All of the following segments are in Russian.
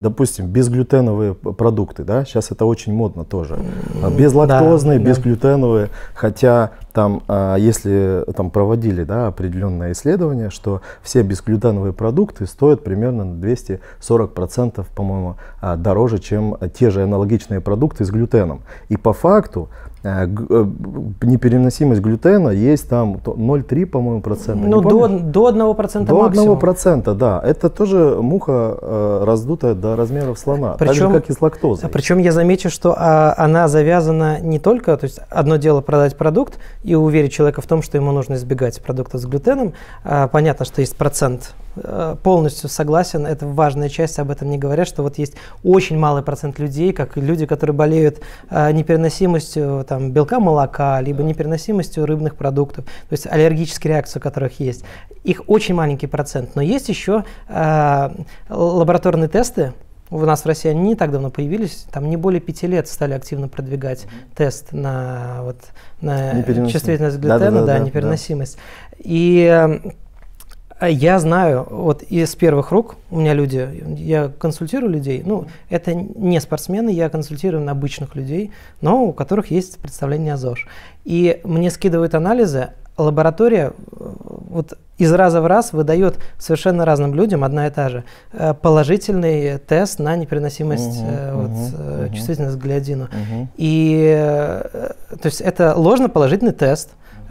Допустим, безглютеновые продукты, да, сейчас это очень модно тоже. Безлактозные, да, безглютеновые, хотя там, если там проводили, да, определенное исследование, что все безглютеновые продукты стоят примерно на 240%, по-моему, дороже, чем те же аналогичные продукты с глютеном. И по факту непереносимость глютена есть там 0,3, по-моему, процента. Ну, до 1% максимум. До 1%, да. Это тоже муха раздутая до размеров слона, причем, так же, как и с лактозой. Причем я замечу, что она завязана не только, то есть одно дело продать продукт и уверить человека в том, что ему нужно избегать продуктов с глютеном. Понятно, что есть процент. Полностью согласен, это важная часть, об этом не говорят, что вот есть очень малый процент людей, как люди, которые болеют непереносимостью там, белка молока, либо непереносимостью рыбных продуктов, то есть аллергические реакции, у которых есть. Их очень маленький процент, но есть еще лабораторные тесты. У нас в России они не так давно появились, там не более 5 лет стали активно продвигать тест на чувствительность к глютену, непереносимость. И я знаю, вот из первых рук, у меня люди, я консультирую людей, ну, это не спортсмены, я консультирую обычных людей, но у которых есть представление о ЗОЖ. И мне скидывают анализы, лаборатория вот из раза в раз выдает совершенно разным людям одна и та же положительный тест на непереносимость, чувствительность к глядину. И то есть это ложноположительный тест,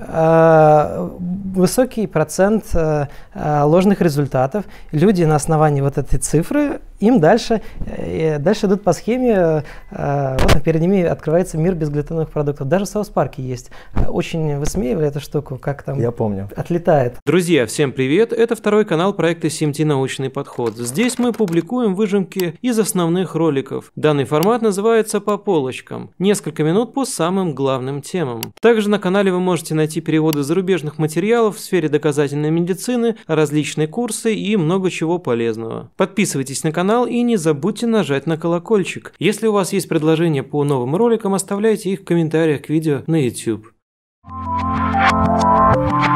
высокий процент ложных результатов. Люди на основании вот этой цифры, им дальше идут по схеме, вот перед ними открывается мир безглютеновых продуктов. Даже в Саус-парке есть. Очень высмеивали эту штуку, как там я помню. Отлетает. Друзья, всем привет! Это второй канал проекта CMT «Научный подход». Здесь мы публикуем выжимки из основных роликов. Данный формат называется «По полочкам». Несколько минут по самым главным темам. Также на канале вы можете найти переводы зарубежных материалов в сфере доказательной медицины, различные курсы и много чего полезного. Подписывайтесь на канал и не забудьте нажать на колокольчик. Если у вас есть предложения по новым роликам, оставляйте их в комментариях к видео на YouTube.